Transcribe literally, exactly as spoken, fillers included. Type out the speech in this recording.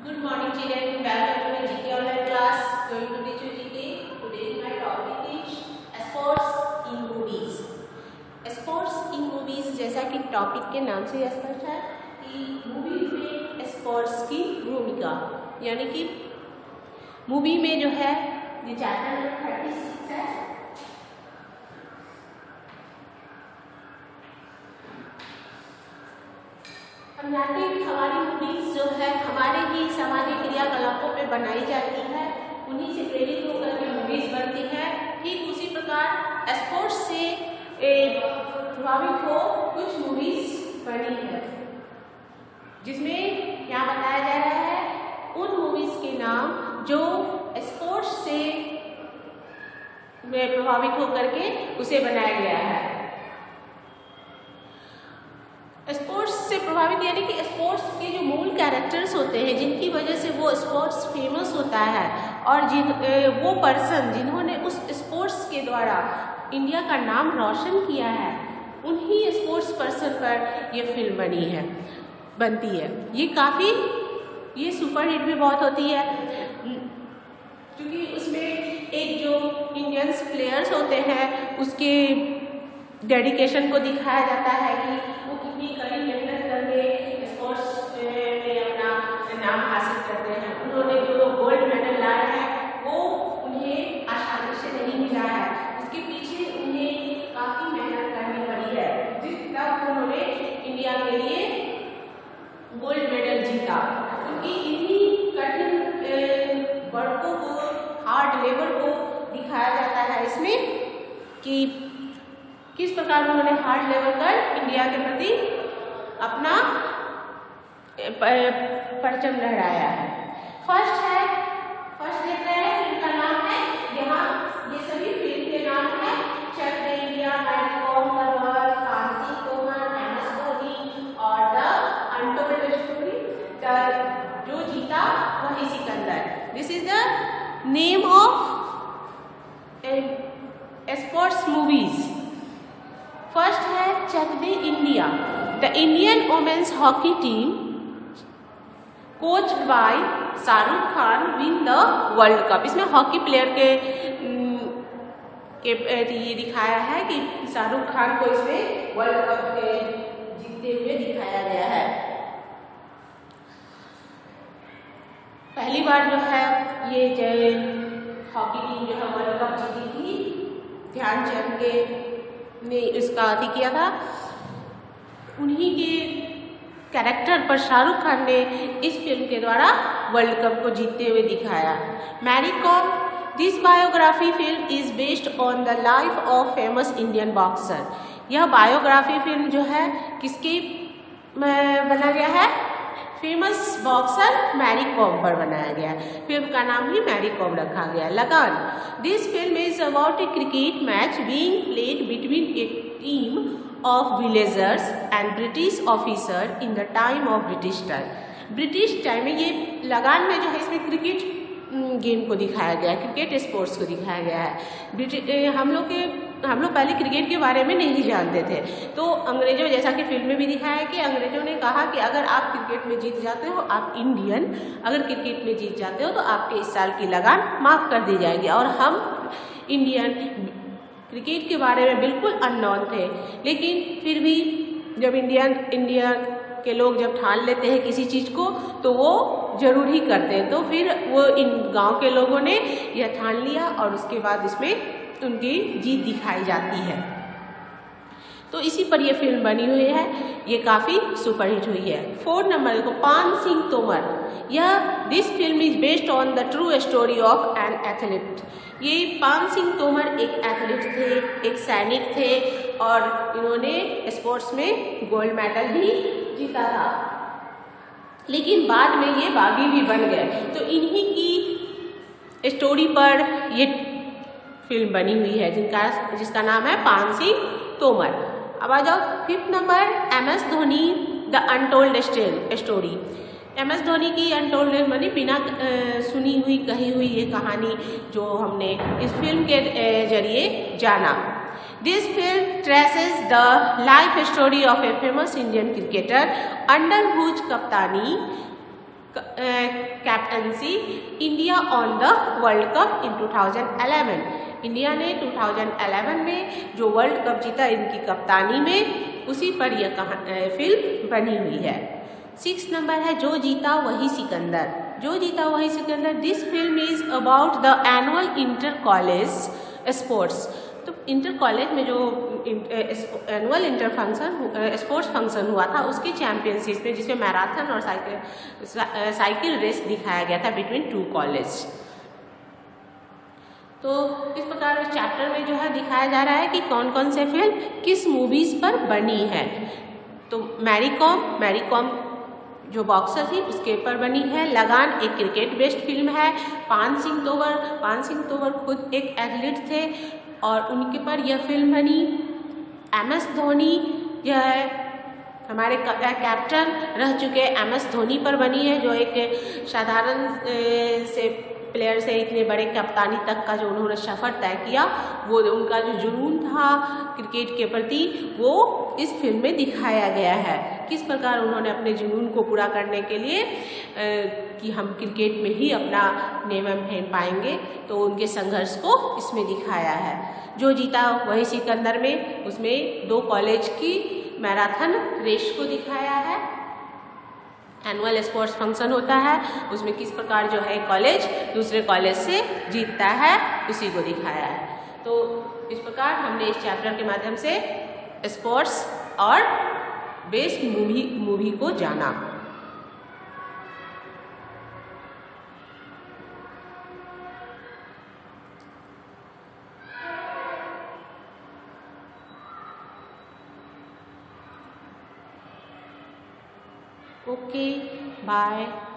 Good morning children, welcome to my G K online class. Going to teach you G K. Today my topic is sports in movies. Sports in movies जैसा कि topic के नाम से स्पष्ट है कि movies में sports की भूमिका, यानी कि मूवी में जो है ये चैप्टर नंबर थर्टी सिक्स है। हम जानते हैं कि हमारी मूवीज जो है हमारे ही सामान्य क्रियाकलापों पे बनाई जाती है, उन्हीं से प्रेरित होकर के मूवीज बनती है। ठीक उसी प्रकार स्पोर्ट्स से प्रभावित हो कुछ मूवीज बनी है, जिसमें क्या बताया जा रहा है उन मूवीज के नाम जो स्पोर्ट्स से प्रभावित होकर के उसे बनाया गया है। स्पोर्ट्स से प्रभावित यानी कि स्पोर्ट्स के जो मूल कैरेक्टर्स होते हैं, जिनकी वजह से वो स्पोर्ट्स फेमस होता है, और जिन वो पर्सन जिन्होंने उस स्पोर्ट्स के द्वारा इंडिया का नाम रोशन किया है, उन्हीं स्पोर्ट्स पर्सन पर ये फिल्म बनी है बनती है। ये काफ़ी ये सुपरहिट भी बहुत होती है, क्योंकि उसमें एक जो इंडियंस प्लेयर्स होते हैं उसके डेडिकेशन को दिखाया जाता है कि वो कितनी कड़ी मेहनत करके स्पोर्ट्स में अपना नाम हासिल करते हैं। उन्होंने जो गोल्ड मेडल लाया है वो उन्हें आसानी से नहीं मिला है, उसके पीछे उन्हें काफ़ी मेहनत करनी पड़ी है, जिस तब उन्होंने इंडिया के लिए गोल्ड मेडल जीता। क्योंकि इन्हीं कठिन वर्कों को, हार्ड लेबर को दिखाया जाता है इसमें कि किस प्रकार उन्होंने हार्ड लेवल कर इंडिया के प्रति अपना परचम लहराया है। फर्स्ट है फर्स्ट देख रहे हैं, फिल्म का नाम है, यहाँ ये सभी फिल्म के नाम है चक दे इंडिया, मैरी कॉम, तलवार, कांसी तोमर, एम एस धोनी और the untold story, Jo Jeeta Wohi Sikandar. This is the name of sports movies. First है Chak De India. The Indian women's hockey team coached by Shahrukh Khan win the world cup. इसमें हॉकी प्लेयर के के ये दिखाया है कि शाहरुख खान को इसमें वर्ल्ड कप के जीतते हुए दिखाया गया है। पहली बार जो है ये जो हॉकी टीम जो है वर्ल्ड कप जीती थी, ध्यानचंद के ने इसका अति किया था। उन्हीं के कैरेक्टर पर शाहरुख खान ने इस फिल्म के द्वारा वर्ल्ड कप को जीतते हुए दिखाया। Mary Kom. This biography film is based on the life of famous Indian boxer. यह बायोग्राफी फिल्म जो है किसकी बना गया है? फेमस बॉक्सर मैरी कॉम पर बनाया गया है। फिल्म का नाम ही मैरी कॉम रखा गया। Lagaan. This film is about a cricket match being played between a team of villagers and British officer in the time of British time. British time में ये लगान में जो है इसमें क्रिकेट गेम को दिखाया गया है, क्रिकेट स्पोर्ट्स को दिखाया गया है। ब्रिटिश हम लोग के हम लोग पहले क्रिकेट के बारे में नहीं जानते थे, तो अंग्रेजों, जैसा कि फिल्म में भी दिखाया है कि अंग्रेजों ने कहा कि अगर आप क्रिकेट में जीत जाते हो, आप इंडियन अगर क्रिकेट में जीत जाते हो तो आपके इस साल की लगान माफ़ कर दी जाएगी। और हम इंडियन क्रिकेट के बारे में बिल्कुल अननोन थे, लेकिन फिर भी जब इंडियन इंडिया के लोग जब ठान लेते हैं किसी चीज़ को तो वो जरूर ही करते हैं। तो फिर वो इन गांव के लोगों ने यह ठान लिया और उसके बाद इसमें उनकी जीत दिखाई जाती है। तो इसी पर यह फिल्म बनी हुई है, ये काफ़ी सुपरहिट हुई है। फोर्थ नंबर को पान सिंह तोमर। यह this film is based on the true story of an athlete. ये पान सिंह तोमर एक एथलीट थे, एक सैनिक थे, और इन्होंने स्पोर्ट्स में गोल्ड मेडल भी जीता था, लेकिन बाद में ये बागी भी बन गए। तो इन्हीं की स्टोरी पर ये फिल्म बनी हुई है, जिनका जिसका नाम है पान सिंह तोमर। अब आ जाओ fifth number, M S Dhoni the untold story. M S Dhoni की अनटोल्ड मानी बिना सुनी हुई कही हुई ये कहानी जो हमने इस फिल्म के जरिए जाना। This film traces the life story of a famous Indian cricketer under whose कप्तानी captaincy India on the world cup in two thousand eleven. India ने टू थाउजेंड इलेवन में जो वर्ल्ड कप जीता इनकी कप्तानी में, उसी पर यह कहानी फिल्म बनी हुई है। सिक्स नंबर है जो Jeeta Wohi Sikandar. Jo Jeeta Wohi Sikandar, this film is about the annual inter college sports. तो इंटर कॉलेज में जो annual inter function sports function हुआ था उसके चैंपियनशिप में, जिसमें मैराथन और साइकिल साइकिल रेस दिखाया गया था बिटवीन टू कॉलेज। तो इस प्रकार इस चैप्टर में जो है दिखाया जा रहा है कि कौन कौन से फिल्म किस मूवीज पर बनी है। तो मैरी कॉम मैरी कॉम जो बॉक्सर थी उसके ऊपर बनी है। लगान एक क्रिकेट बेस्ड फिल्म है। पान सिंह तोमर पान सिंह तोमर खुद एक एथलीट थे और उनके पर यह फिल्म बनी। एम एस धोनी यह है हमारे कैप्टन रह चुके एम एस धोनी पर बनी है, जो एक साधारण से प्लेयर से इतने बड़े कप्तानी तक का जो उन्होंने सफ़र तय किया, वो उनका जो जुनून था क्रिकेट के प्रति वो इस फिल्म में दिखाया गया है। किस प्रकार उन्होंने अपने जुनून को पूरा करने के लिए ए, कि हम क्रिकेट में ही अपना नेम फेम पाएंगे, तो उनके संघर्ष को इसमें दिखाया है। जो जीता वही सिकंदर में उसमें दो कॉलेज की मैराथन रेस को दिखाया है। एनुअल स्पोर्ट्स फंक्शन होता है, उसमें किस प्रकार जो है कॉलेज दूसरे कॉलेज से जीतता है उसी को दिखाया है। तो इस प्रकार हमने इस चैप्टर के माध्यम से स्पोर्ट्स और बेस्ड मूवी मूवी को जाना। Okay, bye.